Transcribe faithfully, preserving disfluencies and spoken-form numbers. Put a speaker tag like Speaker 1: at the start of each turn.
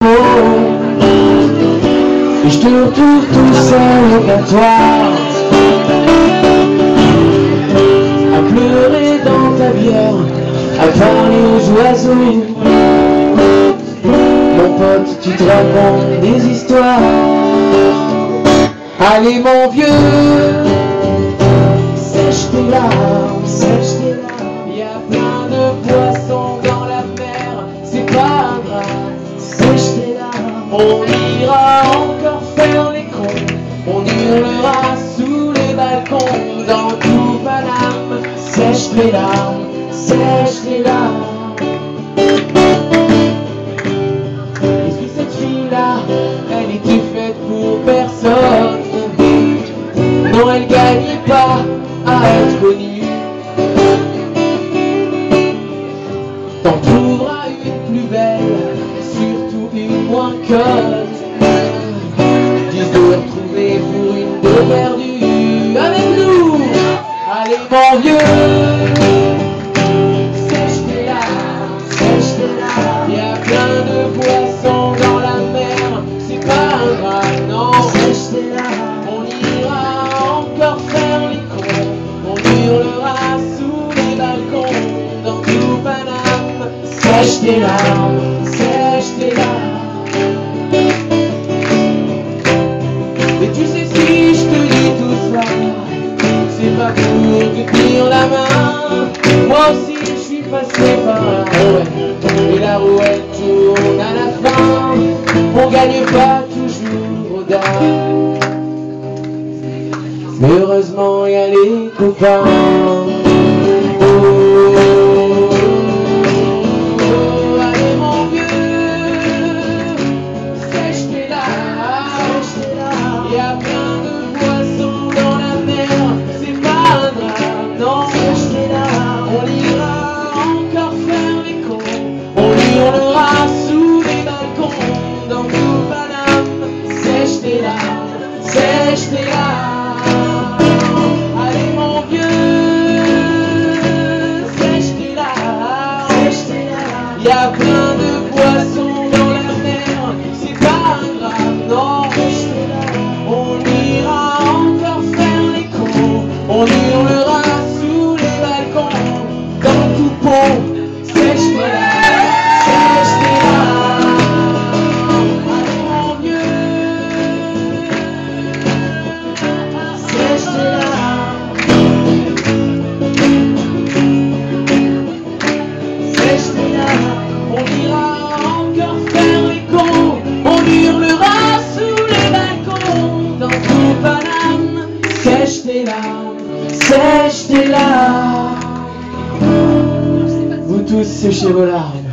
Speaker 1: peau. Et je te retrouve tout seul au comptoir, à pleurer dans ta bière, à parler aux oiseaux. Mon pote, tu te racontes des histoires. Allez mon vieux, sèche tes larmes, sèche tes larmes. Il y a plein de poissons dans la mer, c'est pas grave, sèche tes larmes. On ira encore faire les cons, on hurlera sous les balcons, dans tout Paname. Sèche tes larmes, sèche tes larmes. Est-ce que cette fille-là, elle était faite pour personne? Non, elle gagne pas à être connue. T'en trouveras une plus belle, surtout une moins conne. Dis de retrouver pour une de perdue. Avec nous, allez mon vieux, sèche tes larmes, sèche tes larmes. Il y a plein de poissons dans la mer, c'est pas grave, non, sèche tes larmes. On ira encore faire les cons, on hurlera sous les balcons, dans tout Paname. Sèche tes larmes, sèche tes larmes. Et tu sais si je te dis tout ça, c'est pas pour te tenir la main. Moi aussi je suis passé par là, ouais. Et la roue elle tourne à la fin, on gagne pas toujours au dard. Mais heureusement y'a les copains. Oh, oh, oh, allez mon vieux, sèche tes larmes. Y'a plein de poissons dans la mer, c'est pas grave, non, sèche tes larmes. On ira encore faire les cons, on hurlera sous les balcons, dans tout Paname. Sèche tes larmes, sèche tes larmes. Il y a plein de poissons dans la mer, c'est pas grave, non. On ira encore faire les cons, on hurlera sous les balcons, dans tout pont. Sèche tes larmes, sèche tes larmes. Allez mon vieux, sèche tes larmes, sèche tes larmes. On ira encore faire les cons, on hurlera sous les balcons, dans tout Paname. Sèche tes larmes, sèche tes larmes. Vous tous séchez vos larmes.